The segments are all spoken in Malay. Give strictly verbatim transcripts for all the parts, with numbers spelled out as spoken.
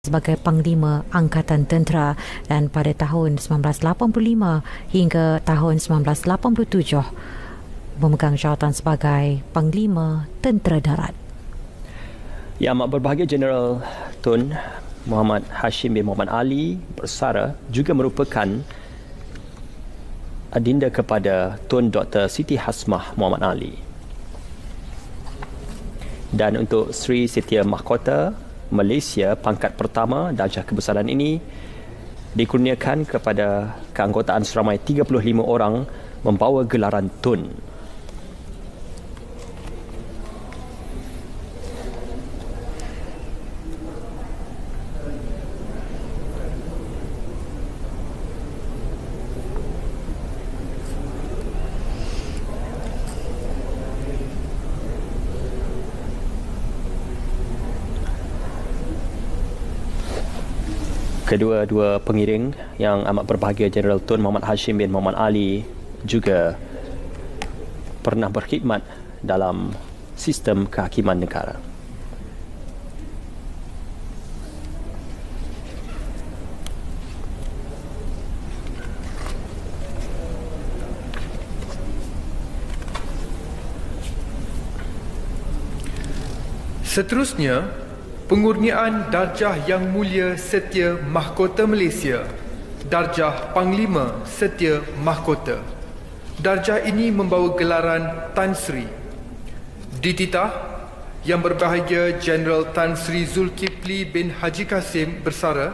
sebagai Panglima Angkatan Tentera dan pada tahun sembilan belas lapan puluh lima hingga tahun sembilan belas lapan puluh tujuh memegang jawatan sebagai Panglima Tentera Darat. Yang amat berbahagia Jeneral Tun Muhammad Hashim bin Muhammad Ali Bersara juga merupakan adinda kepada Tun Doktor Siti Hasmah Muhammad Ali. Dan untuk Sri Setia Mahkota Malaysia pangkat pertama, darjah kebesaran ini dikurniakan kepada keanggotaan seramai tiga puluh lima orang membawa gelaran Tun. Kedua-dua pengiring yang amat berbahagia Jeneral Tun Muhammad Hashim bin Muhammad Ali juga pernah berkhidmat dalam sistem kehakiman negara. Seterusnya, pengurniaan Darjah Yang Mulia Setia Mahkota Malaysia, Darjah Panglima Setia Mahkota. Darjah ini membawa gelaran Tan Sri. Dititah Yang Berbahagia Jeneral Tan Sri Zulkifli bin Haji Kasim Bersara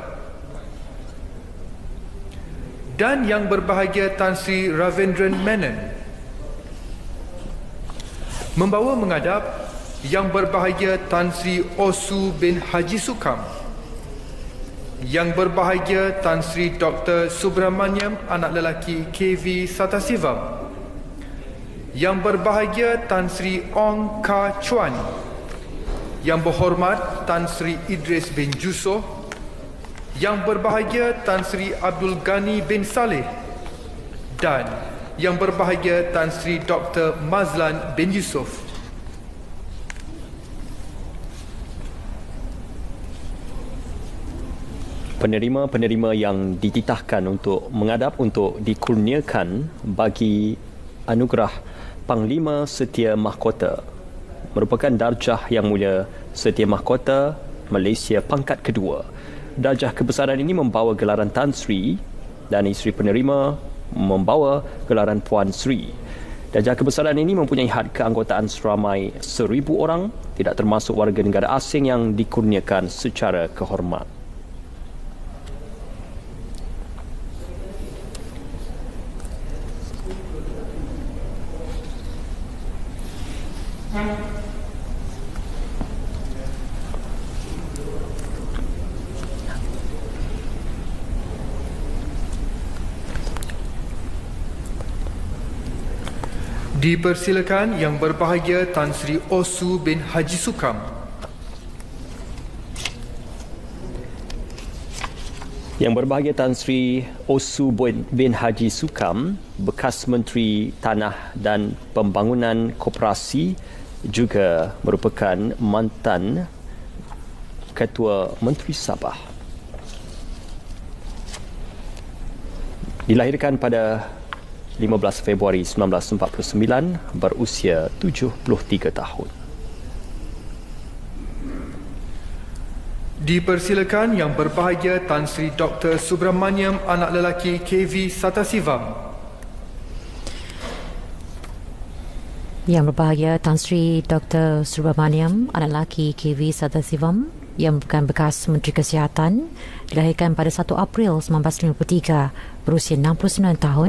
dan Yang Berbahagia Tan Sri Ravindran Menon. Membawa menghadap Yang Berbahagia Tan Sri Osu bin Haji Sukam, Yang Berbahagia Tan Sri Doktor Subramaniam anak lelaki K V Satasivam, Yang Berbahagia Tan Sri Ong Ka Chuan, Yang Berhormat Tan Sri Idris bin Jusoh, Yang Berbahagia Tan Sri Abdul Ghani bin Saleh dan Yang Berbahagia Tan Sri Doktor Mazlan bin Yusof. Penerima-penerima yang dititahkan untuk menghadap untuk dikurniakan bagi anugerah Panglima Setia Mahkota merupakan Darjah Yang Mulia Setia Mahkota Malaysia pangkat kedua. Darjah kebesaran ini membawa gelaran Tan Sri dan isteri penerima membawa gelaran Puan Sri. Darjah kebesaran ini mempunyai had keanggotaan seramai seribu orang, tidak termasuk warga negara asing yang dikurniakan secara kehormat. Dipersilakan Yang Berbahagia Tan Sri Osu bin Haji Sukam. Yang Berbahagia Tan Sri Osu bin Haji Sukam, bekas Menteri Tanah dan Pembangunan Koperasi, juga merupakan mantan Ketua Menteri Sabah. Dilahirkan pada lima belas Februari seribu sembilan ratus empat puluh sembilan, berusia tujuh puluh tiga tahun. Dipersilakan Yang Berbahagia Tan Sri Doktor Subramaniam anak lelaki K V Satasivam. Yang Berbahagia Tan Sri Doktor Subramaniam anak lelaki K V Satasivam yang bukan bekas Menteri Kesihatan, dilahirkan pada satu April seribu sembilan ratus lima puluh tiga, berusia enam puluh sembilan tahun,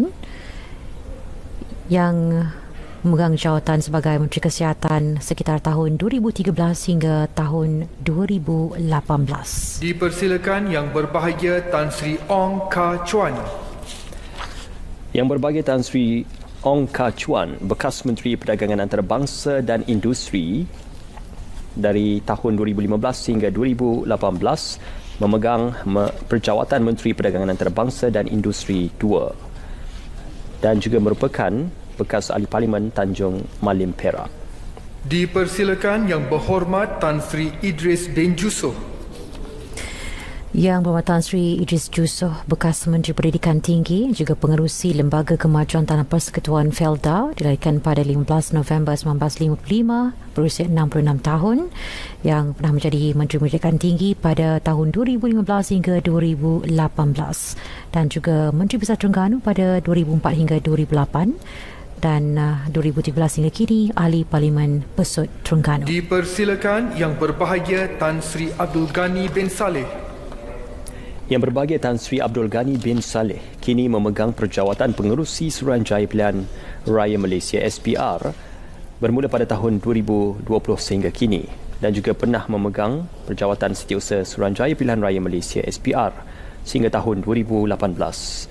yang memegang jawatan sebagai Menteri Kesihatan sekitar tahun dua ribu tiga belas hingga tahun dua ribu lapan belas. Dipersilakan Yang Berbahagia Tan Sri Ong Ka Chuan. Yang Berbahagia Tan Sri Ong Ka Chuan, bekas Menteri Perdagangan Antarabangsa dan Industri dari tahun dua ribu lima belas hingga dua ribu lapan belas, memegang perjawatan Menteri Perdagangan Antarabangsa dan Industri dua dan juga merupakan bekas ahli Parlimen Tanjung Malim Perak. Dipersilakan Yang Berhormat Tan Sri Idris bin Jusoh. Yang Berhormat Tan Sri Idris Jusoh, bekas Menteri Pendidikan Tinggi, juga pengerusi Lembaga Kemajuan Tanah Persekutuan Felda, dilahirkan pada lima belas November seribu sembilan ratus lima puluh lima, berusia enam puluh enam tahun, yang pernah menjadi Menteri Pendidikan Tinggi pada tahun dua ribu lima belas hingga dua ribu lapan belas dan juga Menteri Besar Terengganu pada dua ribu empat hingga dua ribu lapan dan uh, dua ribu tiga belas hingga kini Ahli Parlimen Pesut Terengganu. Dipersilakan Yang Berbahagia Tan Sri Abdul Ghani bin Saleh. Yang Berbahagia Tan Sri Abdul Ghani bin Saleh kini memegang perjawatan pengerusi Suruhanjaya Pilihan Raya Malaysia S P R bermula pada tahun dua ribu dua puluh sehingga kini dan juga pernah memegang perjawatan Setiausaha Suruhanjaya Pilihan Raya Malaysia S P R sehingga tahun dua ribu lapan belas.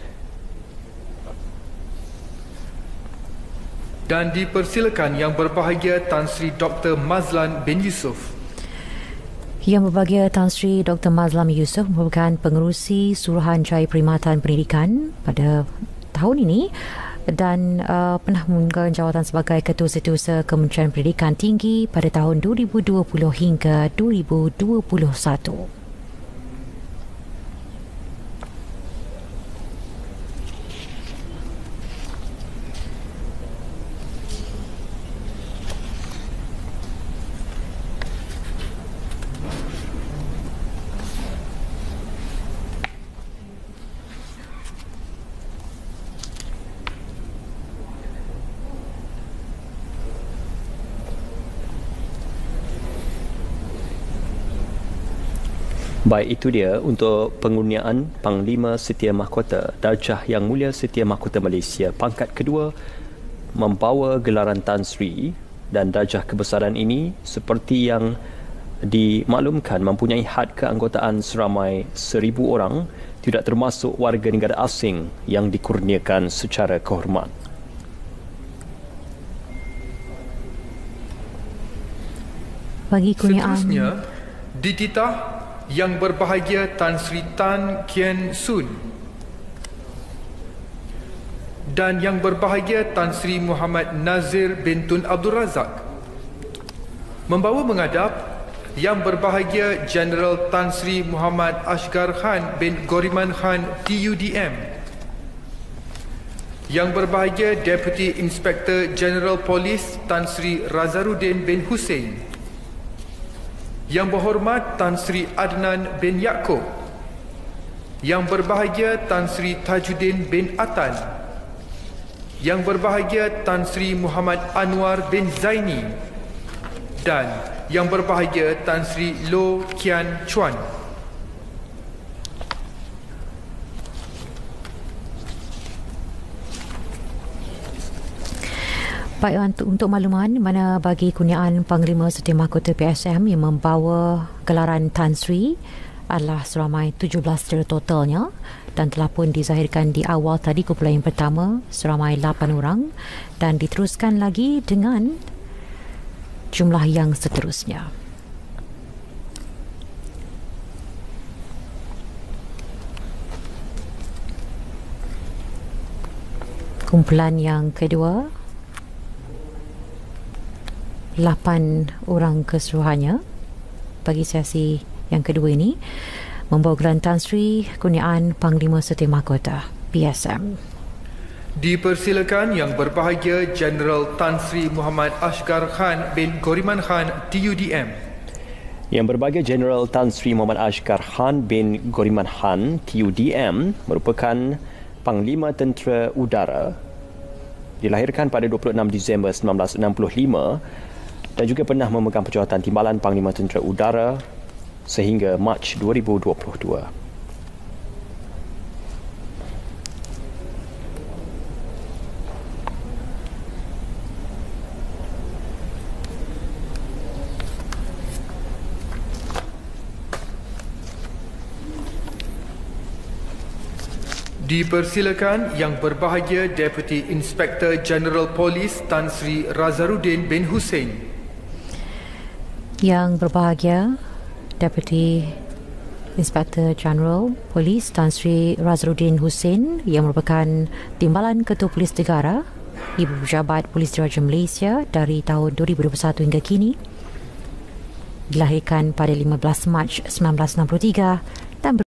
Dan dipersilakan Yang Berbahagia Tan Sri Doktor Mazlan bin Yusof. Yang Berbahagia Tan Sri Doktor Mazlan bin Yusof merupakan pengerusi Suruhanjaya Perkhidmatan Pendidikan pada tahun ini dan uh, pernah memegang jawatan sebagai Ketua Setiausaha Kementerian Pendidikan Tinggi pada tahun dua ribu dua puluh hingga dua ribu dua puluh satu. Baik, itu dia untuk pengurniaan Panglima Setia Mahkota Darjah Yang Mulia Setia Mahkota Malaysia pangkat kedua membawa gelaran Tan Sri, dan darjah kebesaran ini seperti yang dimaklumkan mempunyai had keanggotaan seramai seribu orang, tidak termasuk warga negara asing yang dikurniakan secara kehormat. Bagi kurniaan Seterusnya dititah Yang Berbahagia Tan Sri Tan Kien Sun dan Yang Berbahagia Tan Sri Muhammad Nazir bin Tun Abdul Razak. Membawa menghadap Yang Berbahagia Jeneral Tan Sri Muhammad Ashgar Khan bin Goriman Khan T U D M. Yang Berbahagia Deputy Inspector General Polis Tan Sri Razaruddin bin Hussein. Yang Berhormat Tan Sri Adnan bin Yaakob. Yang Berbahagia Tan Sri Tajuddin bin Atan. Yang Berbahagia Tan Sri Muhammad Anwar bin Zaini. Dan Yang Berbahagia Tan Sri Loh Kian Chuan. Baik, untuk, untuk makluman mana bagi kurniaan Panglima Setia Mahkota P S M yang membawa gelaran Tan Sri adalah seramai tujuh belas secara totalnya dan telah pun dizahirkan di awal tadi kumpulan yang pertama seramai lapan orang dan diteruskan lagi dengan jumlah yang seterusnya. Kumpulan yang kedua, lapan orang keseluruhannya bagi sesi yang kedua ini membawa gelaran Tan Sri kurniaan Panglima Setia Mahkota P S M. Dipersilakan Yang Berbahagia Jeneral Tan Sri Muhammad Ashgar Khan bin Goriman Khan T U D M. Yang Berbahagia Jeneral Tan Sri Muhammad Ashgar Khan bin Goriman Khan T U D M merupakan Panglima Tentera Udara, dilahirkan pada dua puluh enam Disember seribu sembilan ratus enam puluh lima dan juga pernah memegang perjawatan Timbalan Panglima Tentera Udara sehingga Mac dua ribu dua puluh dua. Dipersilakan Yang Berbahagia Deputy Inspector General Polis Tan Sri Razaruddin bin Hussein. Yang Berbahagia Deputy Inspector General Polis Tan Sri Razaruddin Hussein yang merupakan Timbalan Ketua Polis Negara, Ibu Pejabat Polis Diraja Malaysia dari tahun dua ribu dua puluh satu hingga kini, dilahirkan pada lima belas Mac seribu sembilan ratus enam puluh tiga dan